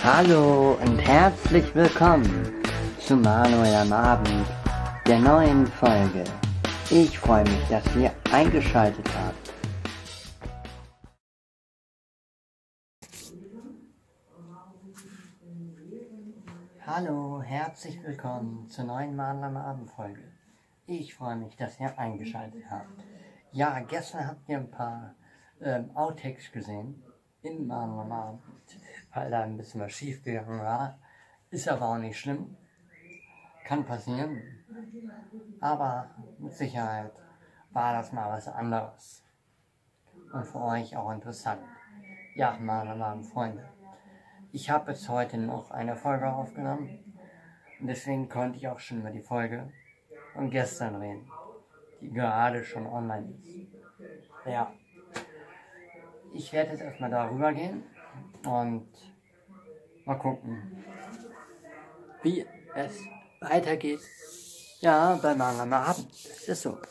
Hallo und herzlich willkommen zu Manuel am Abend, der neuen Folge. Ich freue mich, dass ihr eingeschaltet habt. Hallo, herzlich willkommen zur neuen Manuel am Abend Folge. Ich freue mich, dass ihr eingeschaltet habt. Ja, gestern habt ihr ein paar Outtakes gesehen in Manuel am Abend, weil da ein bisschen was schief gegangen war. Ist aber auch nicht schlimm. Kann passieren. Aber mit Sicherheit war das mal was anderes. Und für euch auch interessant. Ja, meine Freunde. Ich habe jetzt heute noch eine Folge aufgenommen. Und deswegen konnte ich auch schon über die Folge von gestern reden, die gerade schon online ist. Ja. Ich werde jetzt erstmal darüber gehen und mal gucken, wie es weitergeht. Ja, bei Manuel am Abend. Das ist so.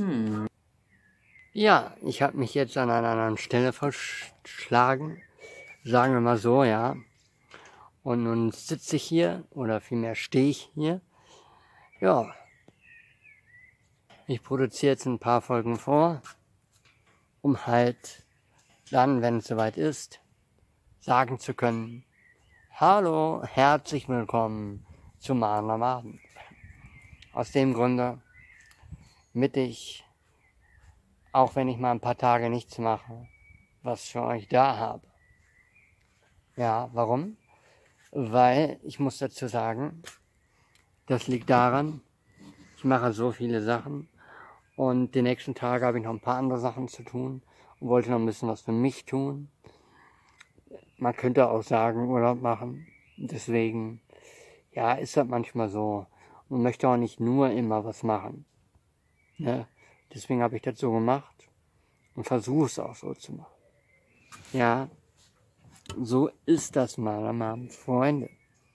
Ja, ich habe mich jetzt an einer anderen Stelle verschlagen. Sagen wir mal so, ja. Und nun sitze ich hier, oder vielmehr stehe ich hier. Ja. Ich produziere jetzt ein paar Folgen vor, um halt dann, wenn es soweit ist, sagen zu können: Hallo, herzlich willkommen zu Manuel am Abend. Aus dem Grunde, damit ich, auch wenn ich mal ein paar Tage nichts mache, was für euch da habe. Ja, warum? Weil, ich muss dazu sagen, das liegt daran, ich mache so viele Sachen und die nächsten Tage habe ich noch ein paar andere Sachen zu tun und wollte noch ein bisschen was für mich tun. Man könnte auch sagen, Urlaub machen. Deswegen, ja, ist das manchmal so. Man möchte auch nicht nur immer was machen. Ne? Deswegen habe ich das so gemacht und versuche es auch so zu machen. Ja, so ist das mal, meine Freunde.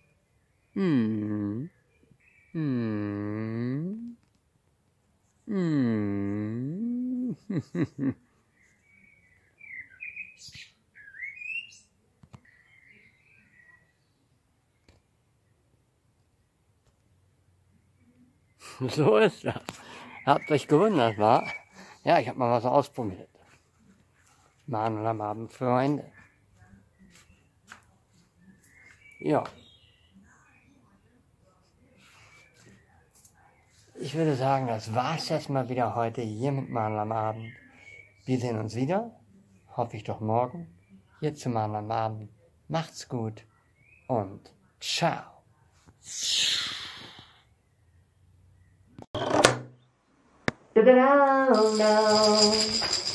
So ist das. Habt euch gewundert, wa? Ja, ich habe mal was ausprobiert. Manuel am Abend, Freunde. Ja. Ich würde sagen, das war's jetzt mal wieder heute hier mit Manuel am Abend. Wir sehen uns wieder, hoffe ich doch morgen, hier zu Manuel am Abend. Macht's gut und ciao. Da-da-da-da.